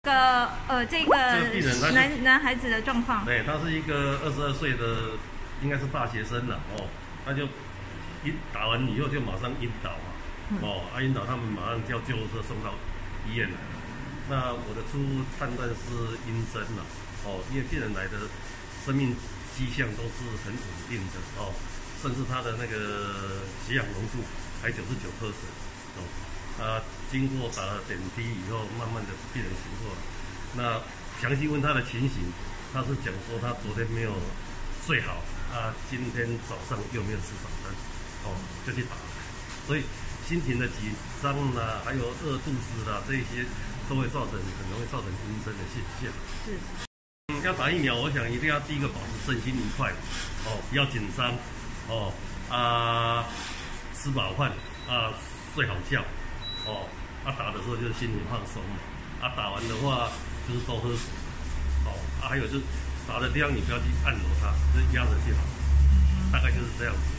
这个病人男孩子的状况。 对，他是一个22岁的，应该是大学生了哦，他就打完以后就马上晕倒嘛，晕倒他们马上叫救护车送到医院来。那我的初步判断是阴身了，因为病人来的生命迹象都是很稳定的甚至他的那个血氧浓度还99%经过打了点滴以后，慢慢的病人醒过来。那详细问他的情形，他是讲说他昨天没有睡好今天早上又没有吃早餐，就去打了。所以心情的紧张啦，还有饿肚子啦，这些都会很容易造成晕身的现象。 是。 要打疫苗，我想一定要第一个保持身心愉快，不要紧张，吃饱饭睡好觉，打的时候就是心情放松嘛，打完的话就是多喝水，还有就是打的地方你不要去按摩它，就是压着去打，大概就是这样子。